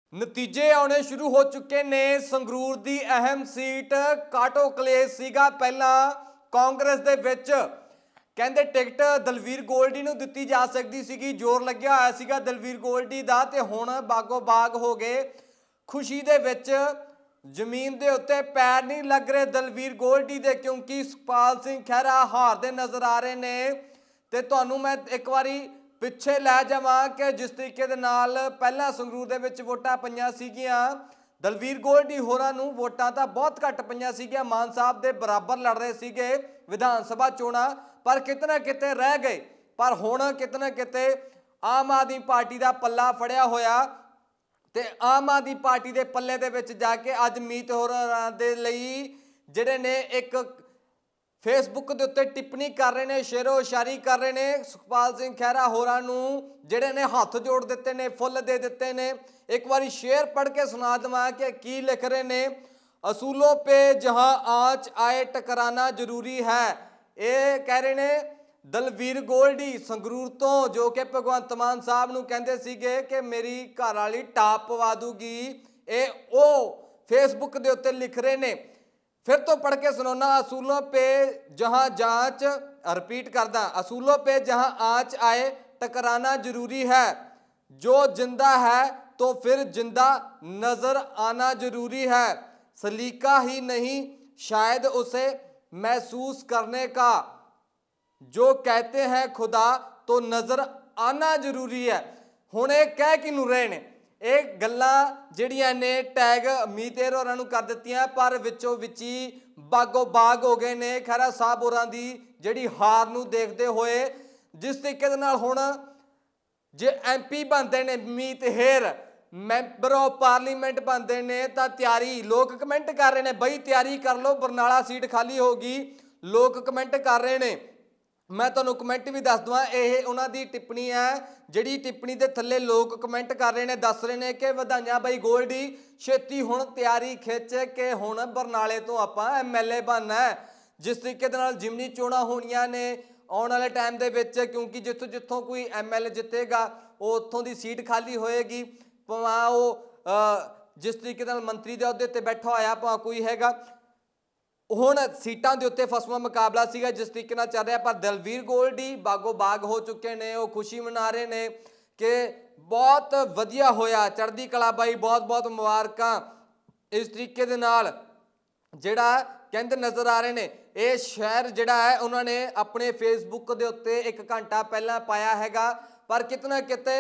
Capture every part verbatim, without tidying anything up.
नतीजे आने शुरू हो चुके ने। संगरूर की अहम सीट काटो कलेस सीगा पहला कांग्रेस दे विच कहंदे टिकट दलवीर गोल्डी नूं दित्ती जा सकती सीगी, जोर लग्या होया सीगा दलवीर गोल्डी दा ते हुण बागो बाग हो गए। खुशी दे विच जमीन दे उत्ते पैर नहीं लग रहे दलवीर गोल्डी दे, क्योंकि सुखपाल सिंह खैरा हार दे नज़र आ रहे ने। ते तुहानूं मैं एक वारी पिछे लै जावां कि जिस तरीके दे नाल पहला संगरूर दे विच वोटां पईयां सीगियां, दलवीर गोल्डी होरां नूं वोटां तां बहुत घट पईयां सीगियां, मान साहब दे बराबर लड़ रहे सीगे विधान सभा चोणां, पर किते ना किते रह गए। पर हुण किते ना किते आम आदमी पार्टी दा पल्ला फड़िया होया ते आम आदमी पार्टी दे पल्ले दे विच जाके अज मीत होरां दे लई जिहड़े ने एक फेसबुक के उत्ते टिप्पणी कर रहे हैं, शेरो शायरी कर रहे हैं। सुखपाल सिंह खैरा होरां नूं जिहड़े ने हथ जोड़ दिते ने, फुल दे दिते ने। एक बारी शेर पढ़ के सुना देवां कि की लिख रहे ने। असूलों पे जहां आँच आए टकराना जरूरी है, ये कह रहे ने दलवीर गोल्डी संगरूर तो, जो कि भगवंत मान साहब नूं कहंदे सीगे कि मेरी घर वाली टाप पवा दूगी। ये ओ फेसबुक के उत्ते लिख रहे ने। फिर तो पढ़ के सुनाना। असूलों पे जहां जांच, रिपीट करदा, असूलों पे जहां आँच आए टकराना जरूरी है, जो जिंदा है तो फिर जिंदा नजर आना जरूरी है, सलीका ही नहीं शायद उसे महसूस करने का, जो कहते हैं खुदा तो नजर आना जरूरी है। हुण ये कह किनू रहे ने, ਇਹ ਗੱਲਾਂ ਜਿਹੜੀਆਂ ਨੇ ਟੈਗ ਮੀਤੇਰ ਹੋਰਾਂ ਨੂੰ ਕਰ ਦਿੱਤੀਆਂ, ਪਰ ਵਿੱਚੋਂ ਵਿੱਚੀ ਬਾਗੋ ਬਾਗ ਹੋ ਗਏ ਨੇ ਖਹਿਰਾ ਸਾਹਿਬ ਹੋਰਾਂ ਦੀ ਜਿਹੜੀ ਹਾਰ ਨੂੰ ਦੇਖਦੇ ਹੋਏ। ਜਿਸ ਤਰੀਕੇ ਦੇ ਨਾਲ ਹੁਣ ਜੇ ਐਮ ਪੀ ਬਣਦੇ ਨੇ Meet Hayer, member of parliament ਬਣਦੇ ਨੇ, ਤਾਂ ਤਿਆਰੀ ਲੋਕ ਕਮੈਂਟ ਕਰ ਰਹੇ ਨੇ, ਬਈ ਤਿਆਰੀ ਕਰ ਲਓ ਬਰਨਾਲਾ ਸੀਟ ਖਾਲੀ ਹੋ ਗਈ। ਲੋਕ ਕਮੈਂਟ ਕਰ ਰਹੇ ਨੇ। मैं तुहानूं कमेंट भी दस देवां, ये उन्हां दी टिप्पणी है जिहड़ी टिप्पणी दे थल्ले लोग कमेंट कर रहे हैं, दस रहे हैं कि वधाइयां बई गोल्डी, छेती हुण तैयारी खिच के हुण बरनाले तो आपां एम एल ए बनना है। जिस तरीके दे नाल जिमनी चोणां होणीआं ने आउण वाले टाइम दे विच, क्योंकि जित्थों जित्थों कोई एम एल ए जितेगा उत्थों दी सीट खाली होएगी, भावें वो जिस तरीके नाल मंत्री दे अहुदे ते बैठा होया, भावें कोई हैगा। हुण सीटां दे उत्ते फसवा मुकाबला सीगा जिस तरीके नाल चल रहा, पर दलवीर गोल्डी बागो बाग हो चुके ने। वो खुशी मना रहे ने कि बहुत वधिया होया, चढ़दी कला बाई, बहुत बहुत मुबारकां। इस तरीके दे नाल जिहड़ा कहंदे नज़र आ रहे ने। ये शहर जिहड़ा है उन्होंने अपने फेसबुक दे उत्ते एक घंटा पहला पाया हैगा, पर किते ना किते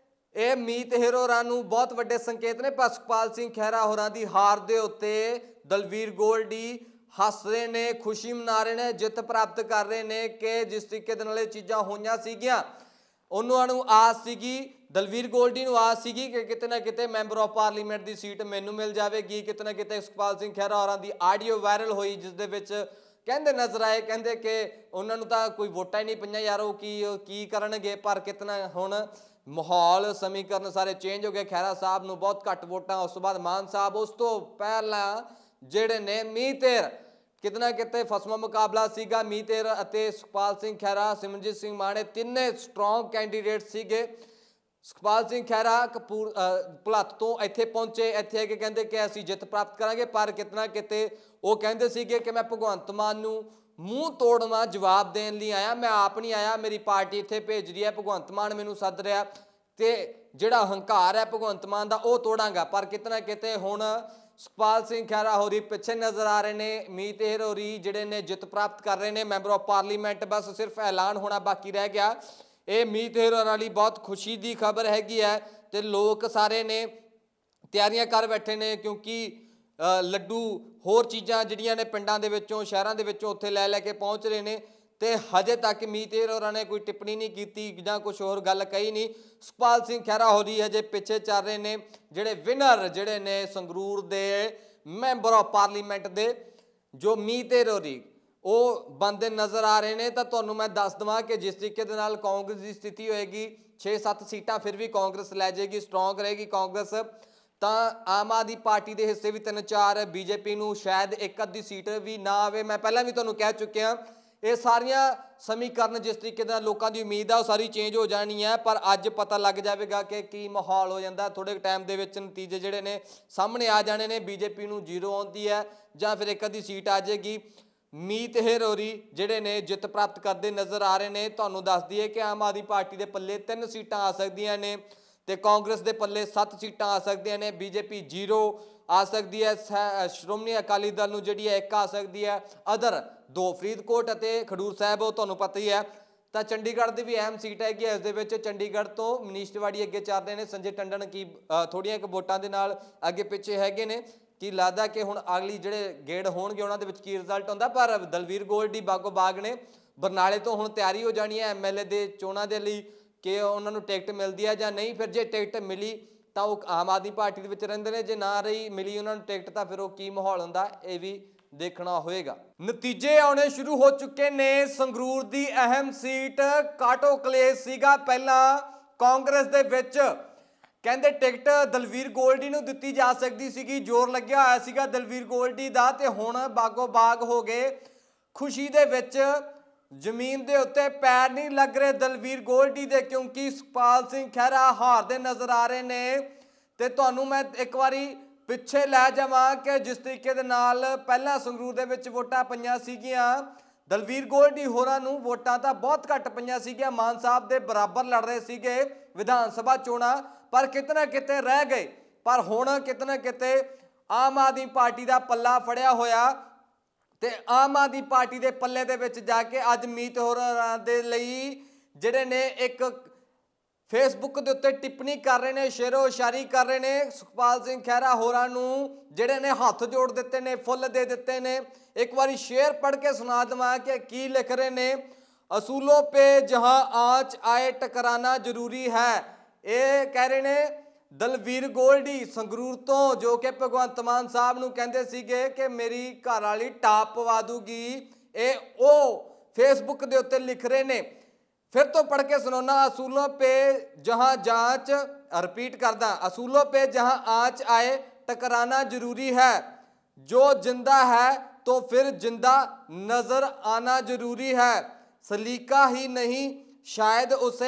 ये मीत हेर होरां नूं बहुत वड्डे संकेत ने। पर सुखपाल सिंह खैरा होरां दी हार दे उत्ते दलवीर गोल्डी हस रहे ने, खुशी मना रहे ने, जित प्राप्त कर रहे हैं कि जिस तरीके दे नाल चीज़ां होईयां सीगियां, उन्हां नूं आस सीगी, दलवीर गोल्डी नूं आस सीगी कि किते ना किते मैंबर ऑफ पार्लीमेंट की सीट मैनूं मिल जाएगी। किते ना किते सुखपाल सिंह खैरा होरां दी आडियो वायरल हुई, जिस दे विच कहंदे नज़र आए, कहंदे कि उन्हां नूं तां कोई वोटां ही नहीं पईयां यार, वो की की करनगे। पर किते ना हुण माहौल समीकरण सारे चेंज हो गए। खैरा साहब नूं बहुत घट वोटां, उस तो बाद मान साहब, उस तो पहला जिहड़े ने मीतेर, कितना किते फसवा मुकाबला सीगा मीतेर अते सुखपाल सिंह खैरा, सिमरनजीत सिंह माने तिन्ने स्ट्रोंग कैंडीडेट सीगे। सुखपाल सिंह खैरा कपूर भुलत्थ तो इत्थे पहुंचे, इत्थे आके कहंदे कि असीं जित प्राप्त करांगे, पर कितना किते वो कहंदे सीगे कि मैं भगवंत मान नूं मूँह तोड़वा जवाब देण लई आया, मैं आप नहीं आया, मेरी पार्टी इत्थे भेज रही है, भगवंत मान मैनूं सद रहा ते जिहड़ा हंकार है भगवंत मान दा वो तोड़ांगा। पर कितना किते हुण सुखपाल सिंह खैरा होरी पिछे नज़र आ रहे हैं, मीत हेर होरी जिहड़े ने जित प्राप्त कर रहे हैं मैंबर ऑफ पार्लीमेंट। बस सिर्फ ऐलान होना बाकी रह गया। ये मीत हेर होरां लई बहुत खुशी की खबर हैगी है, तो लोग सारे ने तैयारियां कर बैठे ने, क्योंकि लड्डू होर चीज़ां जिहड़ियां ने पिंडां दे विचों शहरां दे विचों उत्थे लै लैके पहुँच रहे हैं। तो हजे तक मीत हेर होरां ने कोई टिप्पणी नहीं की जां कुछ होर गल कही नहीं। सुखपाल सिंह खैरा होरी हजे पिछे चल रहे हैं। जिहड़े विनर जिहड़े ने संगरूर दे मैंबर ऑफ पार्लीमेंट दे जो मीत हेर होरी वो बनते नज़र आ रहे हैं। तो तुहानूं मैं दस देवां कि जिस तरीके दे नाल कांग्रेस की स्थिति होएगी, छे सत्त सीटां फिर भी कांग्रेस लै जाएगी, स्ट्रोंग रहेगी कांग्रेस। तो आम आदमी पार्टी के हिस्से भी तीन चार, बीजेपी नूं शायद एक अद्धी सीट भी ना आवे। मैं पहलां भी तुहानूं कह चुकिया ਇਹ ਸਾਰੀਆਂ ਸਮੀਕਰਨ ਜਿਸ ਤਰੀਕੇ ਨਾਲ ਲੋਕਾਂ ਦੀ ਉਮੀਦ ਆ ਉਹ ਸਾਰੀ ਚੇਂਜ ਹੋ ਜਾਣੀ ਹੈ, ਪਰ ਅੱਜ ਪਤਾ ਲੱਗ ਜਾਵੇਗਾ ਕਿ ਕੀ ਮਾਹੌਲ ਹੋ ਜਾਂਦਾ। ਥੋੜੇ ਟਾਈਮ ਦੇ ਵਿੱਚ ਨਤੀਜੇ ਜਿਹੜੇ ਨੇ ਸਾਹਮਣੇ ਆ ਜਾਣੇ ਨੇ। ਬੀਜੇਪੀ ਨੂੰ ਜ਼ੀਰੋ ਆਉਂਦੀ ਹੈ ਜਾਂ ਫਿਰ ਇੱਕ ਅੱਧੀ ਸੀਟ ਆ ਜਾਏਗੀ। ਮੀਤ ਹੇਰੋਰੀ ਜਿਹੜੇ ਨੇ ਜਿੱਤ ਪ੍ਰਾਪਤ ਕਰਦੇ ਨਜ਼ਰ ਆ ਰਹੇ ਨੇ। ਤੁਹਾਨੂੰ ਦੱਸ ਦਈਏ ਕਿ ਆਮ ਆਦਮੀ ਪਾਰਟੀ ਦੇ ਪੱਲੇ ਤਿੰਨ ਸੀਟਾਂ ਆ ਸਕਦੀਆਂ ਨੇ ਤੇ ਕਾਂਗਰਸ ਦੇ ਪੱਲੇ ਸੱਤ ਸੀਟਾਂ ਆ ਸਕਦੀਆਂ ਨੇ। ਬੀਜੇਪੀ ਜ਼ੀਰੋ ਆ ਸਕਦੀ ਹੈ। ਸ਼੍ਰੋਮਣੀ ਅਕਾਲੀ ਦਲ ਨੂੰ ਜਿਹੜੀ ਹੈ ਇੱਕ ਆ ਸਕਦੀ ਹੈ। ਅਦਰ ਦੋ ਫਰੀਦਕੋਟ ਅਤੇ ਖਡੂਰ ਸਾਹਿਬ ਉਹ ਤੁਹਾਨੂੰ ਪਤਾ ਹੀ ਹੈ। ਤਾਂ ਚੰਡੀਗੜ੍ਹ ਦੀ ਵੀ ਅਹਿਮ ਸੀਟ ਹੈਗੀ ਇਸ ਦੇ ਵਿੱਚ। ਚੰਡੀਗੜ੍ਹ ਤੋਂ ਮਨੀਸ਼ ਤਿਵਾੜੀ ਅੱਗੇ ਚੱਲ ਰਹੇ ਨੇ। ਸੰਜੇ ਟੰਡਨ ਕੀ ਥੋੜ੍ਹੀਆਂ ਕੁ ਵੋਟਾਂ ਦੇ ਨਾਲ ਅੱਗੇ ਪਿੱਛੇ ਹੈਗੇ ਨੇ। ਕੀ ਲੱਗਦਾ ਕਿ ਹੁਣ ਅਗਲੀ ਜਿਹੜੇ ਗੇੜ ਹੋਣਗੇ ਉਹਨਾਂ ਦੇ ਵਿੱਚ ਕੀ ਰਿਜ਼ਲਟ ਆਉਂਦਾ। ਪਰ ਦਲਵੀਰ ਗੋਲਡੀ ਬਾਗੋ ਬਾਗ ਨੇ ਬਰਨਾਲੇ ਤੋਂ ਹੁਣ ਤਿਆਰੀ ਹੋ ਜਾਣੀ ਹੈ ਐਮ ਐਲ ਏ ਦੇ ਚੋਣਾਂ ਦੇ ਲਈ ਕਿ ਉਹਨਾਂ ਨੂੰ ਟਿਕਟ ਮਿਲਦੀ ਹੈ ਜਾਂ ਨਹੀਂ। ਫਿਰ ਜੇ ਟਿਕਟ ਮਿਲੀ ਤਾਂ ਉਹ ਆਮ ਆਦਮੀ ਪਾਰਟੀ ਦੇ ਵਿੱਚ ਰਹਿੰਦੇ ਨੇ, ਜੇ ਨਾ ਰਹੀ ਮਿਲੀ ਉਹਨਾਂ ਨੂੰ ਟਿਕਟ ਤਾਂ ਫਿਰ ਉਹ ਕੀ ਮਾਹੌਲ ਹੁੰਦਾ ਇਹ ਵੀ ਦੇਖਣਾ ਹੋਏਗਾ। ਨਤੀਜੇ ਆਉਣੇ ਸ਼ੁਰੂ ਹੋ ਚੁੱਕੇ ਨੇ। ਸੰਗਰੂਰ ਦੀ ਅਹਿਮ ਸੀਟ ਕਾਟੋ ਕਲੇਸ਼ ਸੀਗਾ ਪਹਿਲਾਂ ਕਾਂਗਰਸ ਦੇ ਵਿੱਚ। ਕਹਿੰਦੇ ਟਿਕਟ ਦਲਵੀਰ ਗੋਲਡੀ ਨੂੰ ਦਿੱਤੀ ਜਾ ਸਕਦੀ ਸੀਗੀ, ਜ਼ੋਰ ਲੱਗਿਆ ਹੋਇਆ ਸੀਗਾ ਦਲਵੀਰ ਗੋਲਡੀ ਦਾ, ਤੇ ਹੁਣ ਬਾਗੋ ਬਾਗ ਹੋ ਗਏ ਖੁਸ਼ੀ ਦੇ ਵਿੱਚ। ਜ਼ਮੀਨ ਦੇ ਉੱਤੇ ਪੈਰ ਨਹੀਂ ਲੱਗ ਰਹੇ ਦਲਵੀਰ ਗੋਲਡੀ ਦੇ, ਕਿਉਂਕਿ ਸੁਖਪਾਲ ਸਿੰਘ ਖਹਿਰਾ ਹਾਰਦੇ ਨਜ਼ਰ ਆ ਰਹੇ ਨੇ। ਤੇ ਤੁਹਾਨੂੰ ਮੈਂ ਇੱਕ ਵਾਰੀ ਪਿੱਛੇ ਲੈ ਜਾਵਾਂ ਕਿ ਜਿਸ ਤਰੀਕੇ ਦੇ ਨਾਲ ਪਹਿਲਾਂ ਸੰਗਰੂਰ ਦੇ ਵਿੱਚ ਵੋਟਾਂ ਪਈਆਂ ਸੀਗੀਆਂ ਦਲਵੀਰ ਗੋਲਡੀ ਹੋਰਾਂ ਨੂੰ ਵੋਟਾਂ ਤਾਂ ਬਹੁਤ ਘੱਟ ਪਈਆਂ ਸੀਗੀਆਂ। ਮਾਨ ਸਾਹਿਬ ਦੇ ਬਰਾਬਰ ਲੜ ਰਹੇ ਸੀਗੇ ਵਿਧਾਨ ਸਭਾ ਚੋਣਾਂ, ਪਰ ਕਿਤੇ ਨਾ ਕਿਤੇ ਰਹਿ ਗਏ। ਪਰ ਹੁਣ ਕਿਤੇ ਨਾ ਕਿਤੇ ਆਮ ਆਦਮੀ ਪਾਰਟੀ ਦਾ ਪੱਲਾ ਫੜਿਆ ਹੋਇਆ ਤੇ ਆਮ ਆਦਮੀ ਪਾਰਟੀ ਦੇ ਪੱਲੇ ਦੇ ਵਿੱਚ ਜਾ ਕੇ ਅੱਜ ਮੀਤ ਹੋਰਾਂ ਦੇ ਲਈ ਜਿਹੜੇ ਨੇ ਇੱਕ ਫੇਸਬੁੱਕ ਦੇ ਉੱਤੇ ਟਿੱਪਣੀ ਕਰ ਰਹੇ ਨੇ, ਸ਼ੇਰੋ ਸ਼ਾਇਰੀ ਕਰ ਰਹੇ ਨੇ। ਸੁਖਪਾਲ ਸਿੰਘ ਖਹਿਰਾ ਹੋਰਾਂ ਨੂੰ ਜਿਹੜੇ ਨੇ ਹੱਥ ਜੋੜ ਦਿੱਤੇ ਨੇ, ਫੁੱਲ ਦੇ ਦਿੱਤੇ ਨੇ। ਇੱਕ ਵਾਰੀ ਸ਼ੇਰ ਪੜ੍ਹ ਕੇ ਸੁਣਾ ਦੇਵਾਂ ਕਿ ਕੀ ਲਿਖ ਰਹੇ ਨੇ। ਅਸੂਲੋਂ ਪੇ ਜਹਾਂ ਆਂਚ ਆਏ ਟਕਰਾਨਾ ਜ਼ਰੂਰੀ ਹੈ। ਇਹ ਕਹਿ ਰਹੇ ਨੇ ਦਲਵੀਰ ਗੋਲਡੀ ਸੰਗਰੂਰ ਤੋਂ, ਜੋ ਕਿ ਭਗਵੰਤ ਮਾਨ ਸਾਹਿਬ ਨੂੰ ਕਹਿੰਦੇ ਸੀਗੇ ਕਿ ਮੇਰੀ ਘਰ ਵਾਲੀ ਟਾਪ ਪਵਾ ਦੂਗੀ। ਇਹ ਉਹ ਫੇਸਬੁੱਕ ਦੇ ਉੱਤੇ ਲਿਖ ਰਹੇ ਨੇ। फिर तो पढ़ के सुनाना। असूलों पे जहाँ जांच, रिपीट करदा, असूलों पे जहाँ आंच आए टकराना जरूरी है। जो जिंदा है तो फिर जिंदा नजर आना जरूरी है। सलीका ही नहीं शायद उसे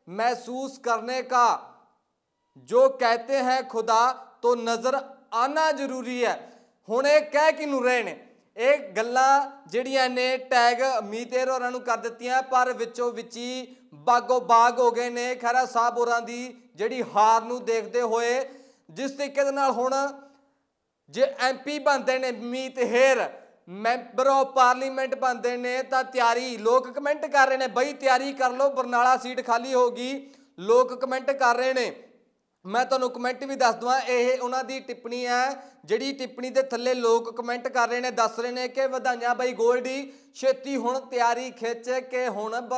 महसूस करने का। जो कहते हैं खुदा तो नजर आना जरूरी है। हुण ये कह किनू रहे ने ਇਹ ਗੱਲਾਂ ਜਿਹੜੀਆਂ ਨੇ ਟੈਗ ਮੀਤ ਹੋਰਾਂ ਨੂੰ ਕਰ ਦਿੱਤੀਆਂ, ਪਰ ਵਿੱਚੋਂ ਵਿੱਚੀ ਬਾਗੋ ਬਾਗ ਹੋ ਗਏ ਨੇ ਖਹਿਰਾ ਸਾਹਿਬ ਹੋਰਾਂ ਦੀ ਜਿਹੜੀ ਹਾਰ ਨੂੰ ਦੇਖਦੇ ਹੋਏ। ਜਿਸ ਤਰੀਕੇ ਦੇ ਨਾਲ ਹੁਣ ਜੇ ਐਮ ਪੀ ਬਣਦੇ ਨੇ Meet Hayer, member of parliament ਬਣਦੇ ਨੇ, ਤਾਂ ਤਿਆਰੀ ਲੋਕ ਕਮੈਂਟ ਕਰ ਰਹੇ ਨੇ ਬਈ ਤਿਆਰੀ ਕਰ ਲਓ ਬਰਨਾਲਾ ਸੀਟ ਖਾਲੀ ਹੋਗੀ। ਲੋਕ ਕਮੈਂਟ ਕਰ ਰਹੇ ਨੇ। मैं तुहानूं कमेंट भी दस दवां, यह उन्हां दी टिप्पणी है जिहड़ी टिप्पणी दे थल्ले लोग कमेंट कर रहे हैं, दस रहे हैं कि वधाइयां बई गोल्डी, छेती हुण तैयारी खिच के हुण